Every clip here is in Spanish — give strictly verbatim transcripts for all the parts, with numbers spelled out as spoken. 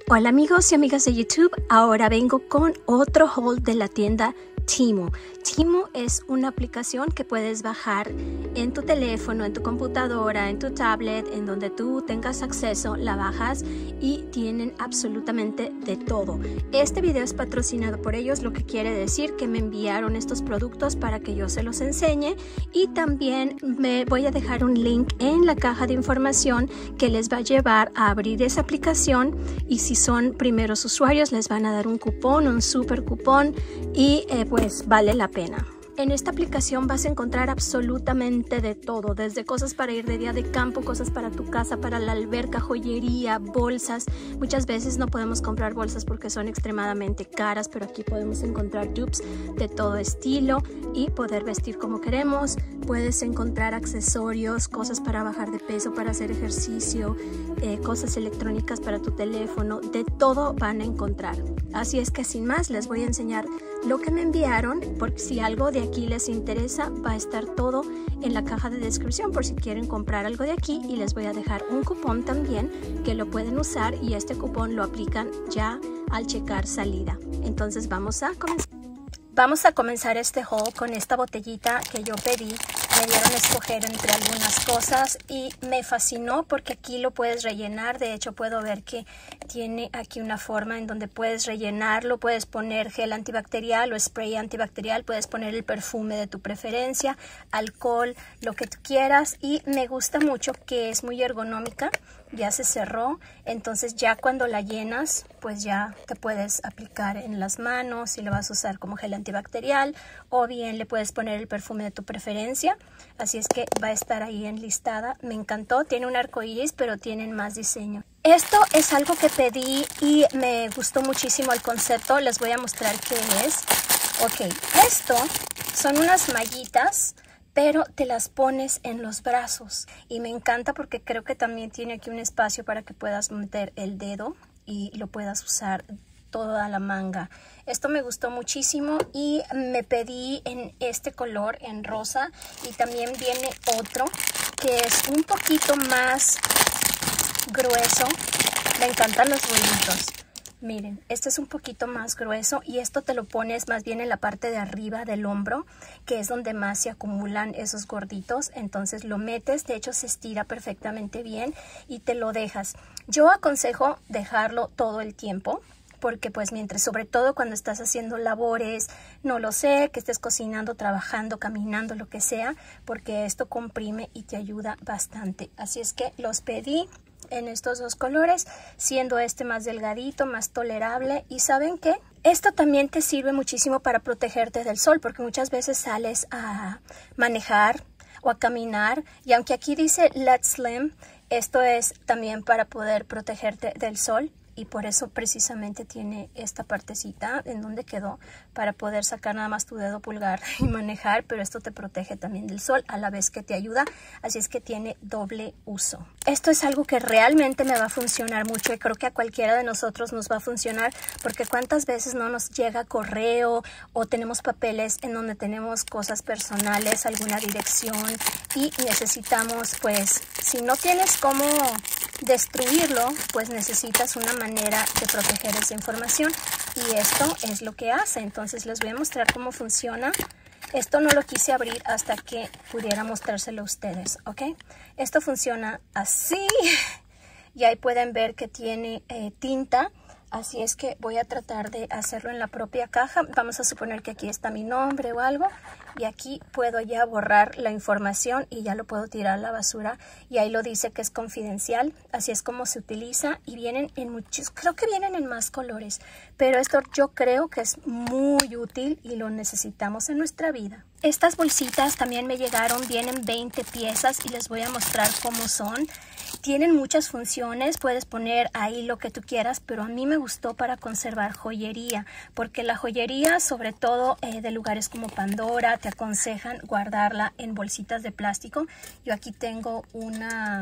Hola amigos y amigas de YouTube, ahora vengo con otro haul de la tienda Temu. Temu es una aplicación que puedes bajar en tu teléfono, en tu computadora, en tu tablet, en donde tú tengas acceso, la bajas y tienen absolutamente de todo. Este video es patrocinado por ellos, lo que quiere decir que me enviaron estos productos para que yo se los enseñe, y también me voy a dejar un link en la caja de información que les va a llevar a abrir esa aplicación, y si son primeros usuarios les van a dar un cupón, un super cupón, y eh, pues vale la pena. En esta aplicación vas a encontrar absolutamente de todo, desde cosas para ir de día de campo, cosas para tu casa, para la alberca, joyería, bolsas. Muchas veces no podemos comprar bolsas porque son extremadamente caras, pero aquí podemos encontrar dupes de todo estilo y poder vestir como queremos. Puedes encontrar accesorios, cosas para bajar de peso, para hacer ejercicio, eh, cosas electrónicas para tu teléfono, de todo van a encontrar. Así es que sin más les voy a enseñar lo que me enviaron, porque si algo de aquí les interesa va a estar todo en la caja de descripción por si quieren comprar algo de aquí, y les voy a dejar un cupón también que lo pueden usar, y este cupón lo aplican ya al checar salida. Entonces vamos a comenzar. Vamos a comenzar este haul con esta botellita que yo pedí. Me dieron a escoger entre algunas cosas y me fascinó porque aquí lo puedes rellenar. De hecho, puedo ver que tiene aquí una forma en donde puedes rellenarlo. Puedes poner gel antibacterial o spray antibacterial. Puedes poner el perfume de tu preferencia, alcohol, lo que tú quieras. Y me gusta mucho que es muy ergonómica. Ya se cerró, entonces ya cuando la llenas, pues ya te puedes aplicar en las manos si lo vas a usar como gel antibacterial, o bien le puedes poner el perfume de tu preferencia. Así es que va a estar ahí enlistada. Me encantó, tiene un arco iris, pero tienen más diseño. Esto es algo que pedí y me gustó muchísimo el concepto. Les voy a mostrar qué es. Ok, esto son unas mallitas, pero te las pones en los brazos, y me encanta porque creo que también tiene aquí un espacio para que puedas meter el dedo y lo puedas usar toda la manga. Esto me gustó muchísimo y me pedí en este color, en rosa, y también viene otro que es un poquito más grueso. Me encantan los bolitos. Miren, este es un poquito más grueso, y esto te lo pones más bien en la parte de arriba del hombro, que es donde más se acumulan esos gorditos. Entonces lo metes, de hecho se estira perfectamente bien y te lo dejas. Yo aconsejo dejarlo todo el tiempo, porque pues mientras, sobre todo cuando estás haciendo labores, no lo sé, que estés cocinando, trabajando, caminando, lo que sea, porque esto comprime y te ayuda bastante. Así es que los pedí en estos dos colores, siendo este más delgadito, más tolerable. Y ¿saben qué? Esto también te sirve muchísimo para protegerte del sol, porque muchas veces sales a manejar o a caminar, y aunque aquí dice Let's Slim, esto es también para poder protegerte del sol. Y por eso precisamente tiene esta partecita en donde quedó para poder sacar nada más tu dedo pulgar y manejar, pero esto te protege también del sol a la vez que te ayuda. Así es que tiene doble uso. Esto es algo que realmente me va a funcionar mucho, y creo que a cualquiera de nosotros nos va a funcionar, porque cuántas veces no nos llega correo o tenemos papeles en donde tenemos cosas personales, alguna dirección, y necesitamos, pues, si no tienes cómo destruirlo, pues necesitas una manera de proteger esa información, y esto es lo que hace. Entonces les voy a mostrar cómo funciona. Esto no lo quise abrir hasta que pudiera mostrárselo a ustedes, ¿ok? Esto funciona así, y ahí pueden ver que tiene eh, tinta. Así es que voy a tratar de hacerlo en la propia caja. Vamos a suponer que aquí está mi nombre o algo, y aquí puedo ya borrar la información y ya lo puedo tirar a la basura, y ahí lo dice que es confidencial. Así es como se utiliza, y vienen en muchos, creo que vienen en más colores, pero esto yo creo que es muy útil y lo necesitamos en nuestra vida. Estas bolsitas también me llegaron, vienen veinte piezas, y les voy a mostrar cómo son. Tienen muchas funciones, puedes poner ahí lo que tú quieras, pero a mí me gustó para conservar joyería, porque la joyería, sobre todo eh, de lugares como Pandora, te aconsejan guardarla en bolsitas de plástico. Yo aquí tengo una,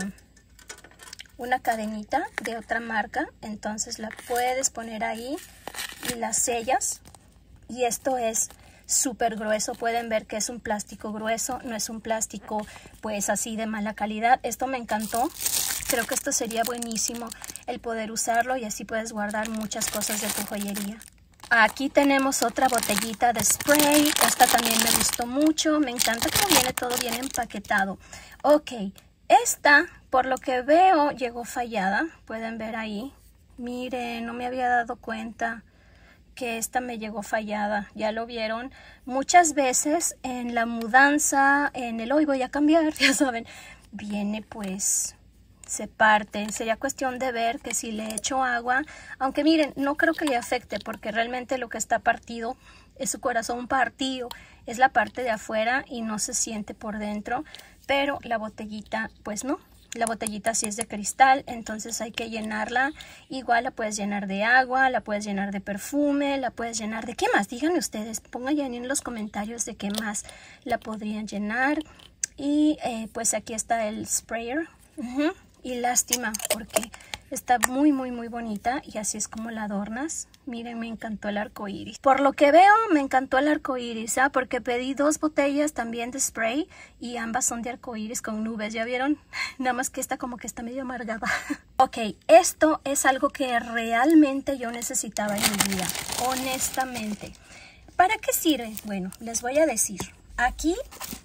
una cadenita de otra marca, entonces la puedes poner ahí y la sellas, y esto es súper grueso. Pueden ver que es un plástico grueso, no es un plástico pues así de mala calidad. Esto me encantó. Creo que esto sería buenísimo el poder usarlo y así puedes guardar muchas cosas de tu joyería. Aquí tenemos otra botellita de spray. Esta también me gustó mucho. Me encanta cómo viene todo bien empaquetado. Ok, esta, por lo que veo, llegó fallada. Pueden ver ahí. Miren, no me había dado cuenta que esta me llegó fallada. Ya lo vieron. Muchas veces en la mudanza, en el hoy voy a cambiar, ya saben, viene pues... se parte. Sería cuestión de ver que si le echo agua, aunque miren, no creo que le afecte porque realmente lo que está partido es su corazón partido, es la parte de afuera y no se siente por dentro, pero la botellita pues no, la botellita sí es de cristal, entonces hay que llenarla. Igual la puedes llenar de agua, la puedes llenar de perfume, la puedes llenar de... ¿qué más? Díganme ustedes, pongan ya en los comentarios de qué más la podrían llenar. Y eh, pues aquí está el sprayer. Uh-huh. Y lástima porque está muy muy muy bonita y así es como la adornas. Miren, me encantó el arco iris. Por lo que veo me encantó el arco iris, ¿eh? Porque pedí dos botellas también de spray y ambas son de arco iris con nubes, ¿ya vieron? Nada más que esta como que está medio amargada. Ok, esto es algo que realmente yo necesitaba en mi vida, honestamente. ¿Para qué sirve? Bueno, les voy a decir. Aquí...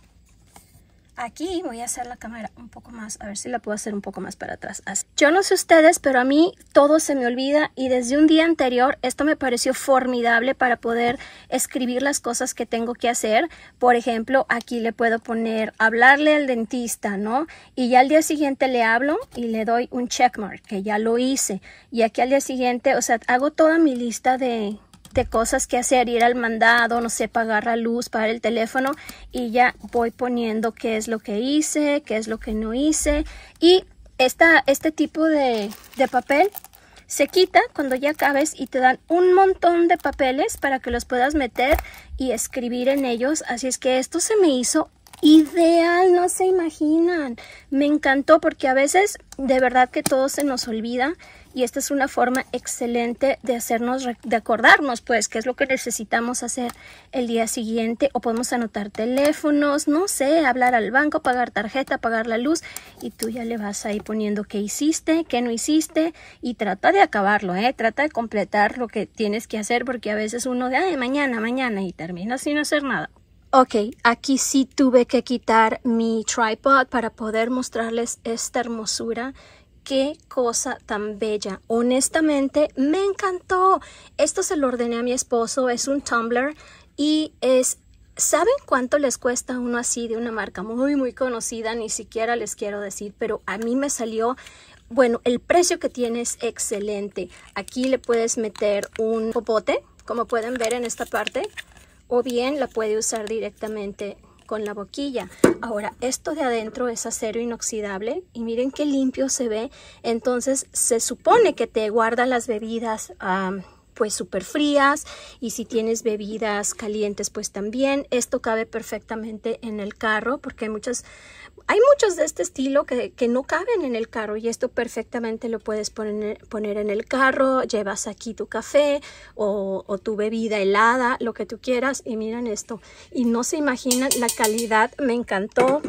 Aquí voy a hacer la cámara un poco más, a ver si la puedo hacer un poco más para atrás. Así. Yo no sé ustedes, pero a mí todo se me olvida y desde un día anterior esto me pareció formidable para poder escribir las cosas que tengo que hacer. Por ejemplo, aquí le puedo poner hablarle al dentista, ¿no? Y ya al día siguiente le hablo y le doy un checkmark, que ya lo hice. Y aquí al día siguiente, o sea, hago toda mi lista de... de cosas que hacer, ir al mandado, no sé, pagar la luz, pagar el teléfono y ya voy poniendo qué es lo que hice, qué es lo que no hice. Y esta, este tipo de, de papel se quita cuando ya acabes y te dan un montón de papeles para que los puedas meter y escribir en ellos. Así es que esto se me hizo ideal, no se imaginan. Me encantó porque a veces de verdad que todo se nos olvida y esta es una forma excelente de hacernos, de acordarnos pues qué es lo que necesitamos hacer el día siguiente, o podemos anotar teléfonos, no sé, hablar al banco, pagar tarjeta, pagar la luz y tú ya le vas ahí poniendo qué hiciste, qué no hiciste y trata de acabarlo, eh, trata de completar lo que tienes que hacer porque a veces uno de ay, mañana, mañana y termina sin hacer nada. Ok, aquí sí tuve que quitar mi tripod para poder mostrarles esta hermosura. Qué cosa tan bella. Honestamente, me encantó. Esto se lo ordené a mi esposo. Es un tumbler y es... ¿saben cuánto les cuesta uno así de una marca muy, muy conocida? Ni siquiera les quiero decir, pero a mí me salió... bueno, el precio que tiene es excelente. Aquí le puedes meter un popote, como pueden ver en esta parte. O bien la puede usar directamente con la boquilla. Ahora, esto de adentro es acero inoxidable y miren qué limpio se ve. Entonces, se supone que te guarda las bebidas um, pues súper frías y si tienes bebidas calientes pues también. Esto cabe perfectamente en el carro porque hay muchas... hay muchos de este estilo que, que no caben en el carro y esto perfectamente lo puedes poner, poner en el carro. Llevas aquí tu café o, o tu bebida helada, lo que tú quieras. Y miren esto. Y no se imaginan la calidad. Me encantó.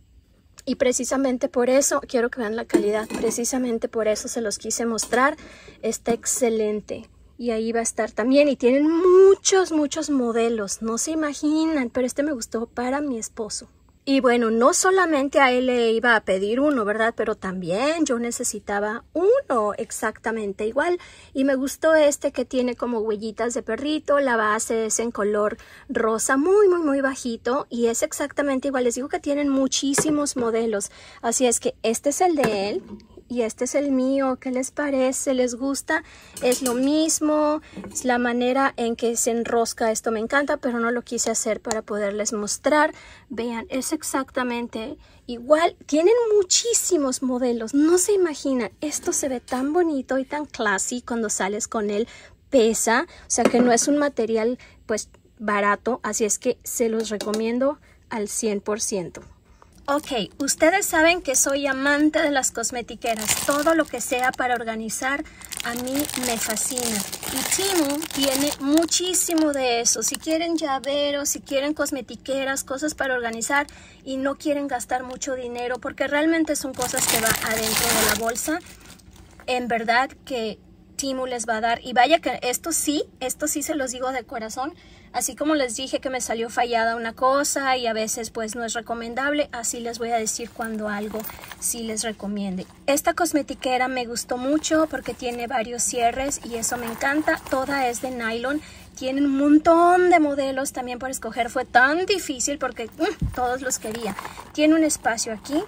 Y precisamente por eso, quiero que vean la calidad. Precisamente por eso se los quise mostrar. Está excelente. Y ahí va a estar también. Y tienen muchos, muchos modelos. No se imaginan. Pero este me gustó para mi esposo. Y bueno, no solamente a él le iba a pedir uno, ¿verdad? Pero también yo necesitaba uno exactamente igual. Y me gustó este que tiene como huellitas de perrito. La base es en color rosa, muy, muy, muy bajito. Y es exactamente igual. Les digo que tienen muchísimos modelos. Así es que este es el de él. Y este es el mío. ¿Qué les parece? ¿Les gusta? Es lo mismo. Es la manera en que se enrosca. Esto me encanta, pero no lo quise hacer para poderles mostrar. Vean, es exactamente igual. Tienen muchísimos modelos. No se imaginan. Esto se ve tan bonito y tan classy cuando sales con él. Pesa. O sea que no es un material pues barato. Así es que se los recomiendo al cien por ciento. Ok, ustedes saben que soy amante de las cosmetiqueras. Todo lo que sea para organizar a mí me fascina. Y Temu tiene muchísimo de eso. Si quieren llaveros, si quieren cosmetiqueras, cosas para organizar y no quieren gastar mucho dinero porque realmente son cosas que van adentro de la bolsa. en verdad que Temu les va a dar. Y vaya que esto sí, esto sí se los digo de corazón. Así como les dije que me salió fallada una cosa y a veces pues no es recomendable, así les voy a decir cuando algo sí les recomiende. Esta cosmetiquera me gustó mucho porque tiene varios cierres y eso me encanta. Toda es de nylon. Tienen un montón de modelos también por escoger. Fue tan difícil porque uh, todos los quería. Tiene un espacio aquí.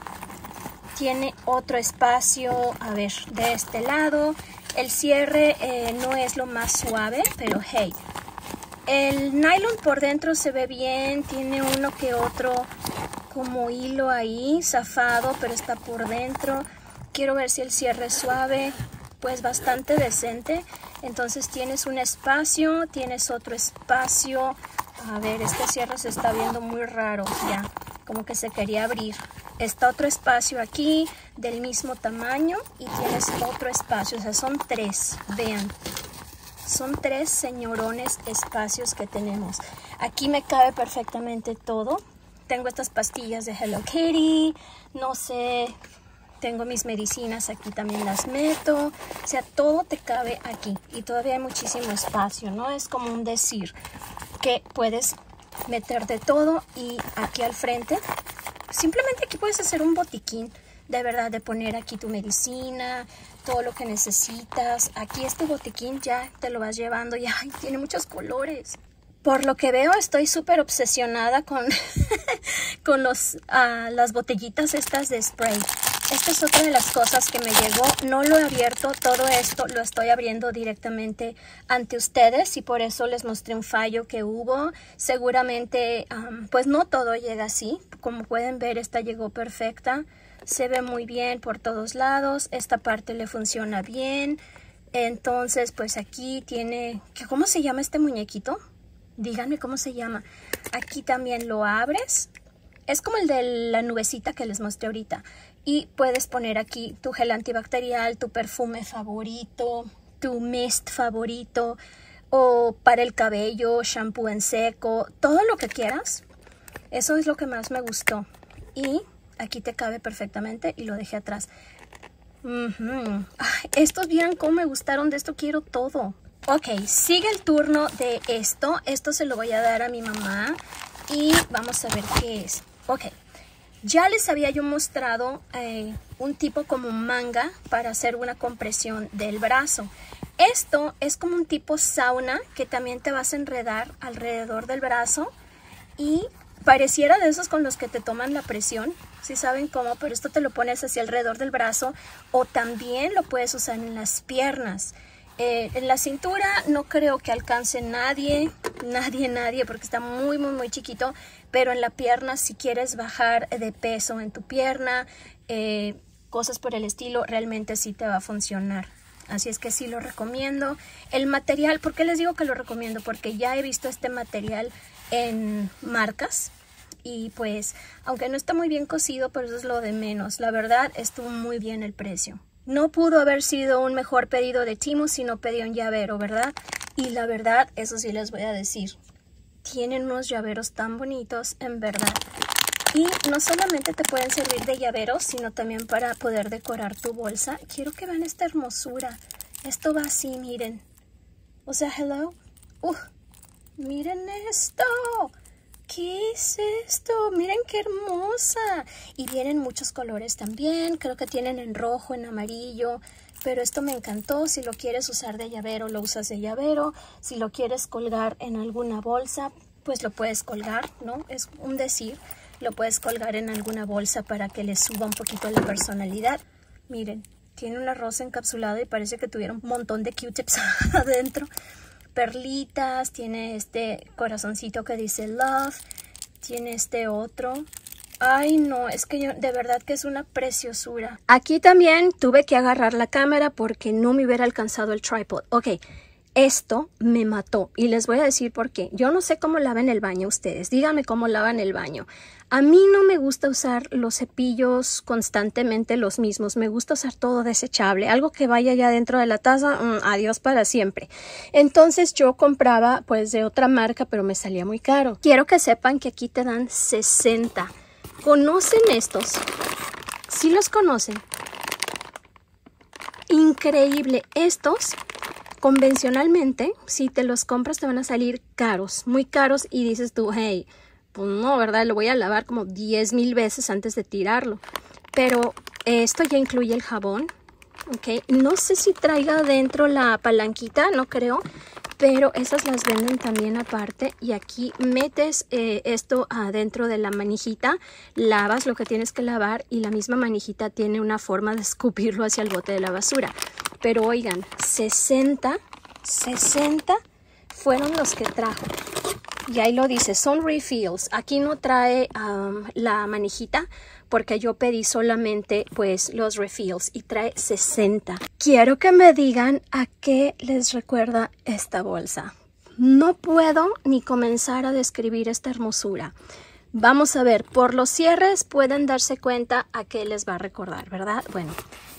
Tiene otro espacio, a ver, de este lado. El cierre eh, no es lo más suave, pero hey. El nylon por dentro se ve bien. Tiene uno que otro como hilo ahí, zafado, pero está por dentro. Quiero ver si el cierre es suave. Pues bastante decente. Entonces tienes un espacio, tienes otro espacio. A ver, este cierre se está viendo muy raro ya, como que se quería abrir. Está otro espacio aquí del mismo tamaño y tienes otro espacio, o sea, son tres, vean. Son tres señorones espacios que tenemos. Aquí me cabe perfectamente todo. Tengo estas pastillas de Hello Kitty, no sé... Tengo mis medicinas, aquí también las meto. O sea, todo te cabe aquí. Y todavía hay muchísimo espacio, ¿no? Es como un decir que puedes meter de todo. Y aquí al frente, simplemente aquí puedes hacer un botiquín. De verdad, de poner aquí tu medicina, todo lo que necesitas. Aquí este botiquín ya te lo vas llevando. Y ay, tiene muchos colores. Por lo que veo, estoy súper obsesionada con, con los, uh, las botellitas estas de spray. Esta es otra de las cosas que me llegó. No lo he abierto, todo esto lo estoy abriendo directamente ante ustedes y por eso les mostré un fallo que hubo. Seguramente, um, pues no todo llega así. Como pueden ver, esta llegó perfecta. Se ve muy bien por todos lados. Esta parte le funciona bien. Entonces, pues aquí tiene... ¿Cómo se llama este muñequito? Díganme cómo se llama. Aquí también lo abres. Es como el de la nubecita que les mostré ahorita. Y puedes poner aquí tu gel antibacterial, tu perfume favorito, tu mist favorito, o para el cabello, shampoo en seco, todo lo que quieras. Eso es lo que más me gustó. Y aquí te cabe perfectamente y lo dejé atrás. Uh-huh. Ay, estos vieron cómo me gustaron, de esto quiero todo. Ok, sigue el turno de esto. Esto se lo voy a dar a mi mamá y vamos a ver qué es. Ok. Ya les había yo mostrado eh, un tipo como manga para hacer una compresión del brazo. Esto es como un tipo sauna que también te vas a enredar alrededor del brazo y pareciera de esos con los que te toman la presión, si saben cómo, pero esto te lo pones hacia alrededor del brazo o también lo puedes usar en las piernas. Eh, en la cintura no creo que alcance nadie, nadie, nadie, porque está muy, muy, muy chiquito. Pero en la pierna, si quieres bajar de peso en tu pierna, eh, cosas por el estilo, realmente sí te va a funcionar. Así es que sí lo recomiendo. El material, ¿por qué les digo que lo recomiendo? Porque ya he visto este material en marcas. Y pues, aunque no está muy bien cosido, pero eso es lo de menos. La verdad, estuvo muy bien el precio. No pudo haber sido un mejor pedido de Temu si no pedí un llavero, ¿verdad? Y la verdad, eso sí les voy a decir. Tienen unos llaveros tan bonitos, en verdad. Y no solamente te pueden servir de llaveros, sino también para poder decorar tu bolsa. Quiero que vean esta hermosura. Esto va así, miren. O sea, hello. Uh, miren esto. ¿Qué es esto? Miren qué hermosa. Y vienen muchos colores también. Creo que tienen en rojo, en amarillo. Pero esto me encantó. Si lo quieres usar de llavero, lo usas de llavero. Si lo quieres colgar en alguna bolsa, pues lo puedes colgar, ¿no? Es un decir. Lo puedes colgar en alguna bolsa para que le suba un poquito la personalidad. Miren, tiene una rosa encapsulada y parece que tuviera un montón de Q-tips adentro. Perlitas, tiene este corazoncito que dice love, tiene este otro. Ay no, es que yo de verdad que es una preciosura. Aquí también tuve que agarrar la cámara porque no me hubiera alcanzado el tripod. Ok, esto me mató y les voy a decir por qué. Yo no sé cómo lavan el baño ustedes, díganme cómo lavan el baño. A mí no me gusta usar los cepillos constantemente los mismos, me gusta usar todo desechable, algo que vaya ya dentro de la taza, mmm, adiós para siempre. Entonces yo compraba pues de otra marca, pero me salía muy caro. Quiero que sepan que aquí te dan sesenta. ¿Conocen estos? ¿Sí los conocen? increíble. Estos convencionalmente, si te los compras te van a salir caros, muy caros, y dices tú, hey, pues no, ¿verdad? Lo voy a lavar como diez mil veces antes de tirarlo. Pero esto ya incluye el jabón, ¿ok? No sé si traiga dentro la palanquita, no creo, pero esas las venden también aparte. Y aquí metes eh, esto adentro de la manijita, lavas lo que tienes que lavar y la misma manijita tiene una forma de escupirlo hacia el bote de la basura. Pero oigan, sesenta, sesenta fueron los que trajo. Y ahí lo dice, son refills. Aquí no trae um, la manijita porque yo pedí solamente pues los refills y trae sesenta. Quiero que me digan a qué les recuerda esta bolsa. No puedo ni comenzar a describir esta hermosura. Vamos a ver, por los cierres pueden darse cuenta a qué les va a recordar, ¿verdad? Bueno,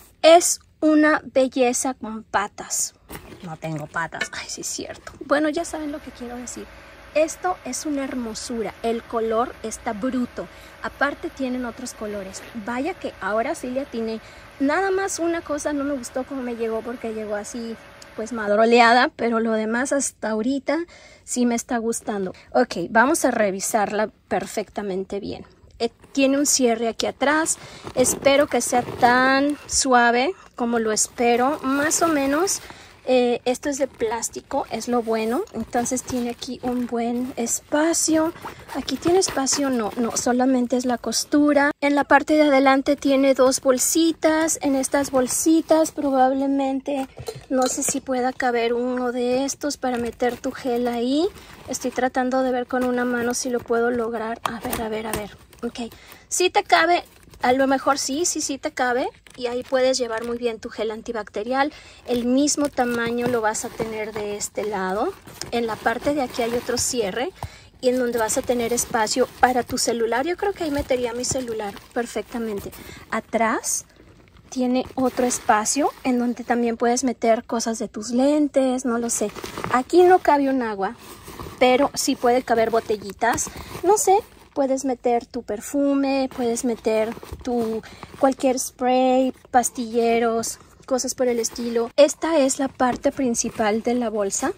es una belleza con patas. No tengo patas. Ay, sí es cierto. Bueno, ya saben lo que quiero decir. Esto es una hermosura. El color está bruto. Aparte tienen otros colores. Vaya que ahora sí le atiné. Nada más una cosa no me gustó como me llegó, porque llegó así pues madroleada, pero lo demás hasta ahorita sí me está gustando. Ok, vamos a revisarla perfectamente bien. Eh, tiene un cierre aquí atrás. Espero que sea tan suave como lo espero. Más o menos. Eh, esto es de plástico, es lo bueno. Entonces tiene aquí un buen espacio. Aquí tiene espacio, no, no, solamente es la costura. En la parte de adelante tiene dos bolsitas. En estas bolsitas probablemente, no sé si pueda caber uno de estos para meter tu gel ahí. Estoy tratando de ver con una mano si lo puedo lograr. A ver, a ver, a ver. Ok, si te cabe, a lo mejor sí, sí, sí te cabe. Y ahí puedes llevar muy bien tu gel antibacterial. El mismo tamaño lo vas a tener de este lado. En la parte de aquí hay otro cierre y en donde vas a tener espacio para tu celular. Yo creo que ahí metería mi celular perfectamente. Atrás tiene otro espacio en donde también puedes meter cosas de tus lentes, no lo sé. Aquí no cabe un agua, pero sí puede caber botellitas, no sé. Puedes meter tu perfume, puedes meter tu cualquier spray, pastilleros, cosas por el estilo. Esta es la parte principal de la bolsa.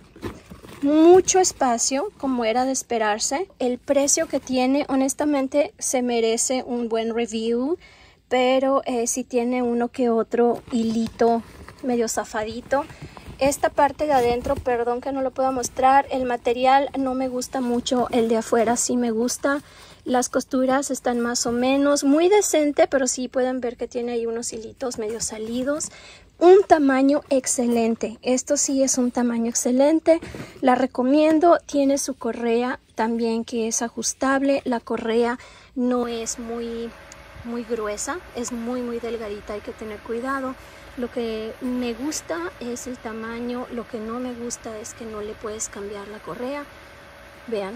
Mucho espacio, como era de esperarse. El precio que tiene, honestamente, se merece un buen review, pero eh, sí tiene uno que otro hilito medio zafadito. Esta parte de adentro, perdón que no lo puedo mostrar, el material no me gusta mucho, el de afuera sí me gusta. Las costuras están más o menos, muy decente, pero sí pueden ver que tiene ahí unos hilitos medio salidos. Un tamaño excelente, esto sí es un tamaño excelente, la recomiendo. Tiene su correa también que es ajustable, la correa no es muy, muy gruesa, es muy muy delgadita, hay que tener cuidado. Lo que me gusta es el tamaño, lo que no me gusta es que no le puedes cambiar la correa. Vean,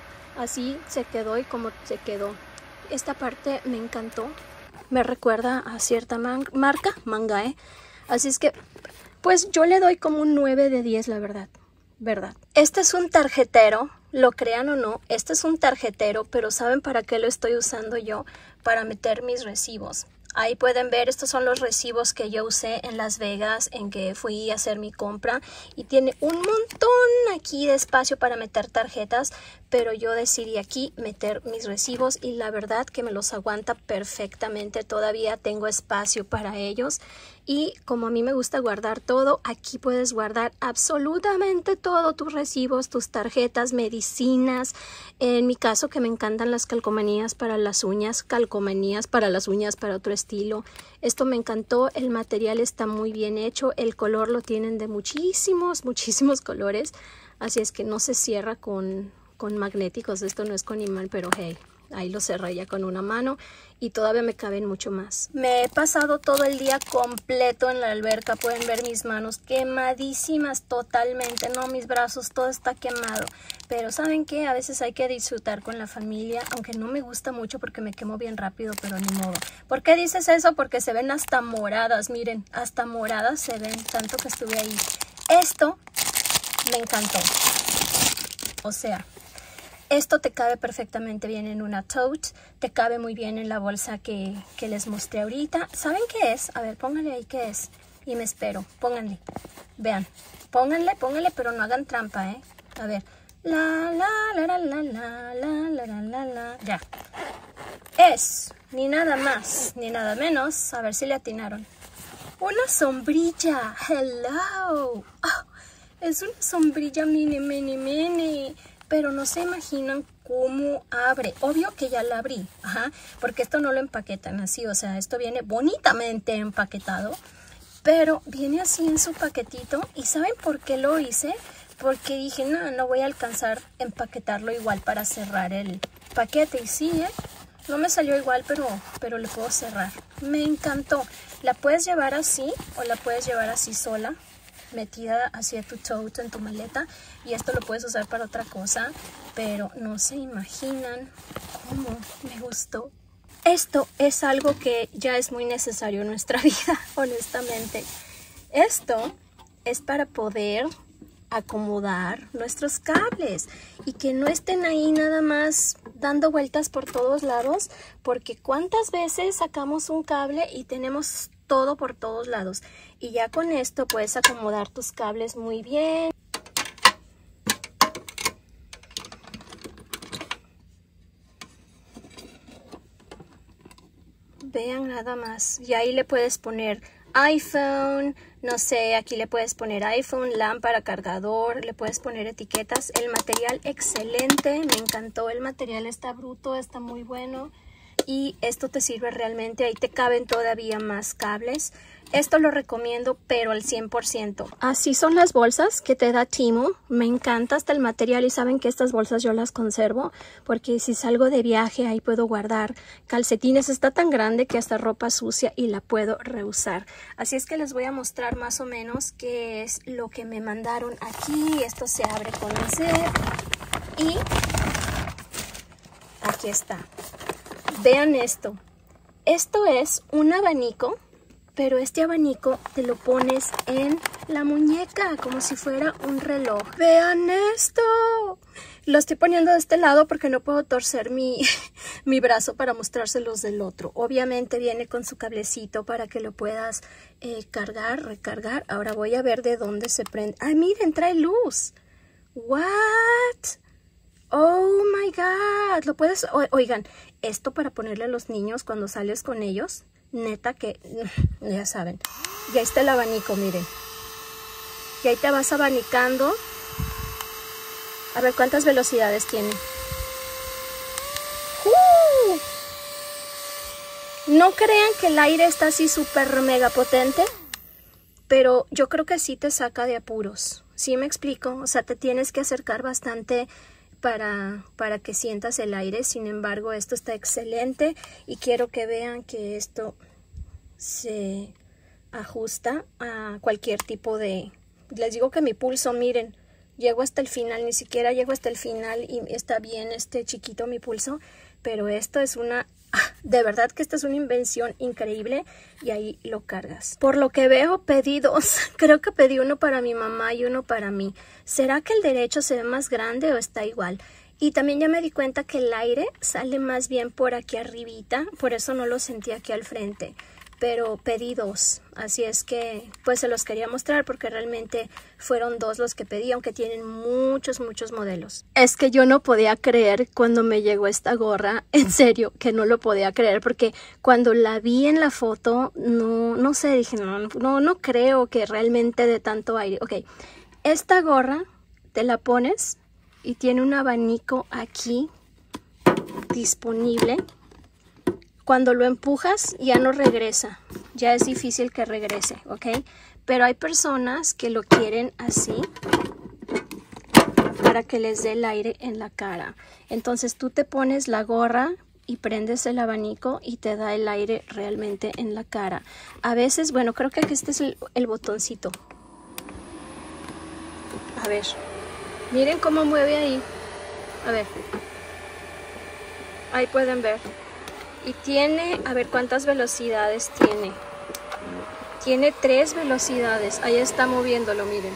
así se quedó y como se quedó. Esta parte me encantó, me recuerda a cierta man marca, Mangae. Así es que, pues yo le doy como un nueve de diez, la verdad, verdad. Este es un tarjetero, lo crean o no, este es un tarjetero, pero ¿saben para qué lo estoy usando yo? Para meter mis recibos. Ahí pueden ver, estos son los recibos que yo usé en Las Vegas, en que fui a hacer mi compra. Y tiene un montón aquí de espacio para meter tarjetas, pero yo decidí aquí meter mis recibos y la verdad que me los aguanta perfectamente. Todavía tengo espacio para ellos. Y como a mí me gusta guardar todo, aquí puedes guardar absolutamente todo, tus recibos, tus tarjetas, medicinas. En mi caso, que me encantan las calcomanías para las uñas, calcomanías para las uñas para otro estilo. Esto me encantó, el material está muy bien hecho, el color lo tienen de muchísimos, muchísimos colores. Así es que no se cierra con, con magnéticos, esto no es con imán, pero hey. Ahí lo cerré ya con una mano y todavía me caben mucho más. Me he pasado todo el día completo en la alberca. Pueden ver mis manos quemadísimas totalmente. No, mis brazos, todo está quemado. Pero ¿saben qué? A veces hay que disfrutar con la familia. Aunque no me gusta mucho porque me quemo bien rápido, pero ni modo. ¿Por qué dices eso? Porque se ven hasta moradas. Miren, hasta moradas se ven tanto que estuve ahí. Esto me encantó. O sea... esto te cabe perfectamente bien en una tote, te cabe muy bien en la bolsa que, que les mostré ahorita. ¿Saben qué es? A ver, pónganle ahí qué es. y me espero. Pónganle, vean, pónganle, pónganle, pero no hagan trampa, ¿eh? A ver, la, la, la, la, la, la, la, la, la, la, la, ya. Es, ni nada más, ni nada menos, a ver si le atinaron. Una sombrilla, hello. Oh, es una sombrilla mini, mini, mini, pero no se imaginan cómo abre. Obvio que ya la abrí, ajá, porque esto no lo empaquetan así, o sea, esto viene bonitamente empaquetado, pero viene así en su paquetito. ¿Y saben por qué lo hice? Porque dije, no, no voy a alcanzar a empaquetarlo igual para cerrar el paquete. Y sí, ¿eh? No me salió igual, pero, pero le puedo cerrar. Me encantó. La puedes llevar así o la puedes llevar así sola, metida hacia tu tote, en tu maleta. Y esto lo puedes usar para otra cosa, pero no se imaginan cómo me gustó. Esto es algo que ya es muy necesario en nuestra vida, honestamente. Esto es para poder acomodar nuestros cables y que no estén ahí nada más dando vueltas por todos lados, porque cuántas veces sacamos un cable y tenemos todo por todos lados. Y ya con esto puedes acomodar tus cables muy bien. Vean nada más. Y ahí le puedes poner iPhone, no sé, aquí le puedes poner iPhone, lámpara, cargador, le puedes poner etiquetas. El material excelente, me encantó. El material está bruto, está muy bueno. Y esto te sirve realmente, ahí te caben todavía más cables. Esto lo recomiendo, pero al cien por ciento. Así son las bolsas que te da Temu. Me encanta hasta el material y saben que estas bolsas yo las conservo porque si salgo de viaje ahí puedo guardar calcetines. Está tan grande que hasta ropa sucia y la puedo reusar. Así es que les voy a mostrar más o menos qué es lo que me mandaron aquí. Esto se abre con el zip y aquí está. Vean esto. Esto es un abanico, pero este abanico te lo pones en la muñeca como si fuera un reloj. ¡Vean esto! Lo estoy poniendo de este lado porque no puedo torcer mi, mi brazo para mostrárselos del otro. Obviamente viene con su cablecito para que lo puedas eh, cargar, recargar. Ahora voy a ver de dónde se prende. ¡Ah, miren! Trae luz. ¿What? ¡Oh, my God! Lo puedes... O, oigan, esto para ponerle a los niños cuando sales con ellos... Neta que, ya saben. Y ahí está el abanico, miren. Y ahí te vas abanicando. A ver cuántas velocidades tiene. ¡Uh! No crean que el aire está así súper mega potente, pero yo creo que sí te saca de apuros. ¿Sí me explico? O sea, te tienes que acercar bastante Para, para que sientas el aire. Sin embargo, esto está excelente y quiero que vean que esto se ajusta a cualquier tipo de... Les digo que mi pulso, miren, llego hasta el final, ni siquiera llego hasta el final y está bien este chiquito mi pulso, pero esto es una... De verdad que esta es una invención increíble y ahí lo cargas. Por lo que veo pedí dos. Creo que pedí uno para mi mamá y uno para mí. ¿Será que el derecho se ve más grande o está igual? Y también ya me di cuenta que el aire sale más bien por aquí arribita. Por eso no lo sentí aquí al frente. Pero pedí dos. Así es que pues se los quería mostrar porque realmente fueron dos los que pedí, aunque tienen muchos, muchos modelos. Es que yo no podía creer cuando me llegó esta gorra. En serio, que no lo podía creer porque cuando la vi en la foto, no, no sé, dije, no, no, no creo que realmente dé tanto aire. Ok, esta gorra te la pones y tiene un abanico aquí disponible. Cuando lo empujas ya no regresa, ya es difícil que regrese, ¿ok? Pero hay personas que lo quieren así para que les dé el aire en la cara. Entonces tú te pones la gorra y prendes el abanico y te da el aire realmente en la cara. A veces, bueno, creo que aquí este es el, el botoncito. A ver, miren cómo mueve ahí. A ver, ahí pueden ver. Y tiene, a ver cuántas velocidades tiene. Tiene tres velocidades. Ahí está moviéndolo, miren.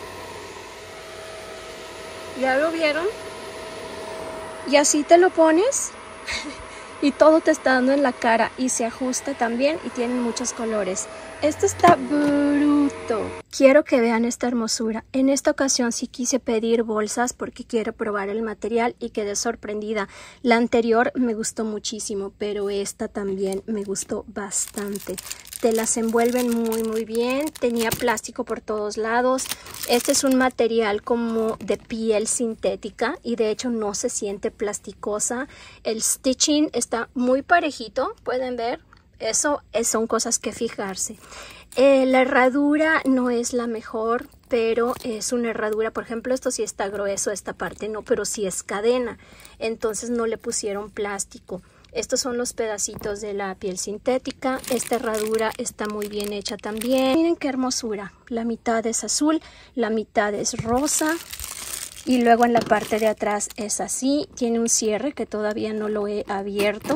¿Ya lo vieron? Y así te lo pones y todo te está dando en la cara y se ajusta también y tiene muchos colores. Esto está brutal. esto? Quiero que vean esta hermosura. En esta ocasión sí quise pedir bolsas porque quiero probar el material y quedé sorprendida. La anterior me gustó muchísimo, pero esta también me gustó bastante. Te las envuelven muy muy bien. Tenía plástico por todos lados. Este es un material como de piel sintética y de hecho no se siente plasticosa. El stitching está muy parejito, pueden ver. Eso son cosas que fijarse. Eh, la herradura no es la mejor, pero es una herradura. Por ejemplo, esto sí está grueso, esta parte no, pero sí es cadena. Entonces no le pusieron plástico. Estos son los pedacitos de la piel sintética. Esta herradura está muy bien hecha también. Miren qué hermosura. La mitad es azul, la mitad es rosa. Y luego en la parte de atrás es así. Tiene un cierre que todavía no lo he abierto.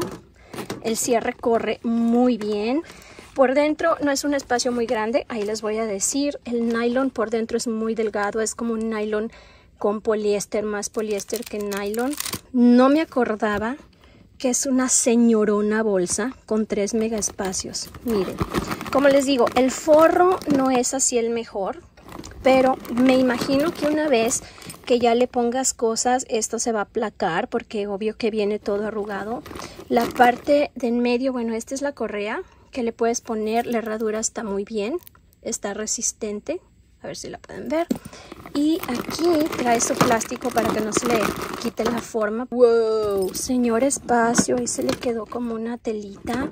El cierre corre muy bien. Por dentro no es un espacio muy grande, ahí les voy a decir. El nylon por dentro es muy delgado, es como un nylon con poliéster, más poliéster que nylon. No me acordaba que es una señorona bolsa con tres mega espacios. Miren, como les digo, el forro no es así el mejor, pero me imagino que una vez que ya le pongas cosas, esto se va a aplacar porque obvio que viene todo arrugado. La parte de en medio, bueno, esta es la correa que le puedes poner. La herradura está muy bien, está resistente. A ver si la pueden ver. Y aquí trae su plástico para que no se le quite la forma. ¡Wow! Señor espacio, ahí se le quedó como una telita.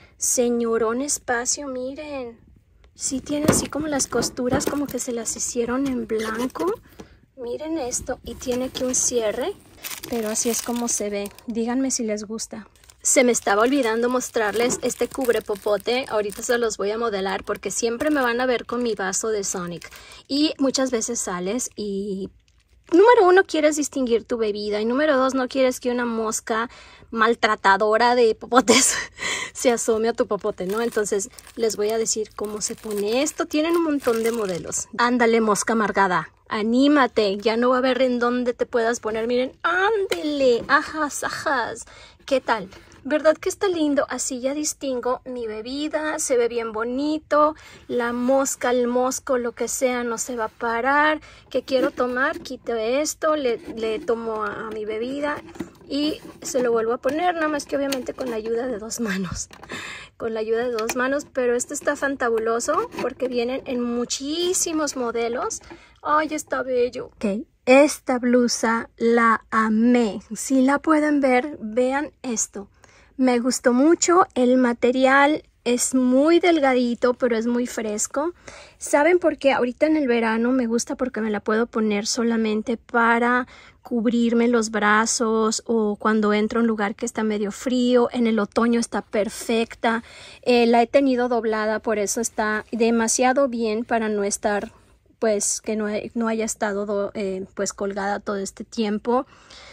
Señorón espacio, miren. Sí tiene así como las costuras como que se las hicieron en blanco. Miren esto, y tiene aquí un cierre, pero así es como se ve. Díganme si les gusta. Se me estaba olvidando mostrarles este cubre popote. Ahorita se los voy a modelar porque siempre me van a ver con mi vaso de Sonic. Y muchas veces sales y... número uno, quieres distinguir tu bebida. Y número dos, no quieres que una mosca maltratadora de popotes se asome a tu popote, ¿no? Entonces les voy a decir cómo se pone esto. Tienen un montón de modelos. Ándale, mosca amargada. Anímate, ya no va a haber en dónde te puedas poner. Miren, ándele, ajas, ajas. ¿Qué tal? ¿Verdad que está lindo? Así ya distingo mi bebida, se ve bien bonito. La mosca, el mosco, lo que sea, no se va a parar. ¿Qué quiero tomar? Quito esto, le, le tomo a, a mi bebida y se lo vuelvo a poner, nada más que obviamente con la ayuda de dos manos. Con la ayuda de dos manos, pero esto está fantabuloso porque vienen en muchísimos modelos. ¡Ay, está bello! Ok, esta blusa la amé. Si la pueden ver, vean esto. Me gustó mucho, el material es muy delgadito, pero es muy fresco. ¿Saben por qué? Ahorita en el verano me gusta porque me la puedo poner solamente para cubrirme los brazos o cuando entro a un lugar que está medio frío. En el otoño está perfecta. Eh, la he tenido doblada, por eso está demasiado bien para no estar, pues que no, he, no haya estado eh, pues colgada todo este tiempo.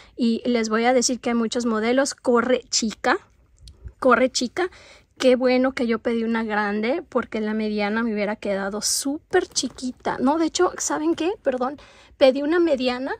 Y les voy a decir que hay muchos modelos. Corre chica. Corre chica, qué bueno que yo pedí una grande porque la mediana me hubiera quedado súper chiquita. No, de hecho, ¿saben qué? Perdón, pedí una mediana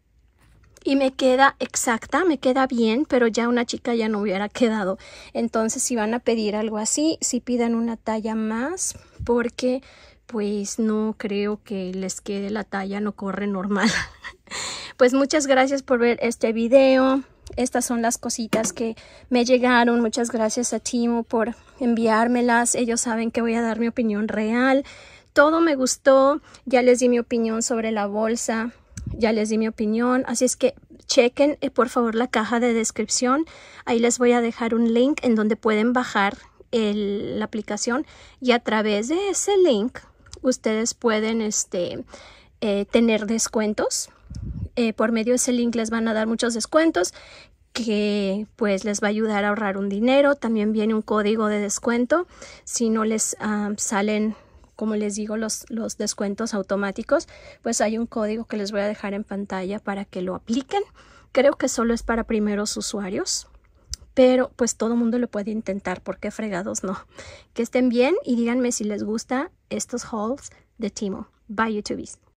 y me queda exacta, me queda bien, pero ya una chica ya no hubiera quedado. Entonces, si van a pedir algo así, si pidan una talla más porque pues no creo que les quede la talla, no corre normal. Pues muchas gracias por ver este video. Estas son las cositas que me llegaron. Muchas gracias a Temu por enviármelas. Ellos saben que voy a dar mi opinión real. Todo me gustó. Ya les di mi opinión sobre la bolsa. Ya les di mi opinión. Así es que chequen eh, por favor la caja de descripción. Ahí les voy a dejar un link en donde pueden bajar el, la aplicación. Y a través de ese link ustedes pueden este, eh, tener descuentos. Eh, por medio de ese link les van a dar muchos descuentos que pues les va a ayudar a ahorrar un dinero. También viene un código de descuento si no les um, salen, como les digo, los, los descuentos automáticos, pues hay un código que les voy a dejar en pantalla para que lo apliquen. Creo que solo es para primeros usuarios, pero pues todo mundo lo puede intentar, porque fregados no. Que estén bien y díganme si les gusta estos hauls de Temu. Bye, YouTubies.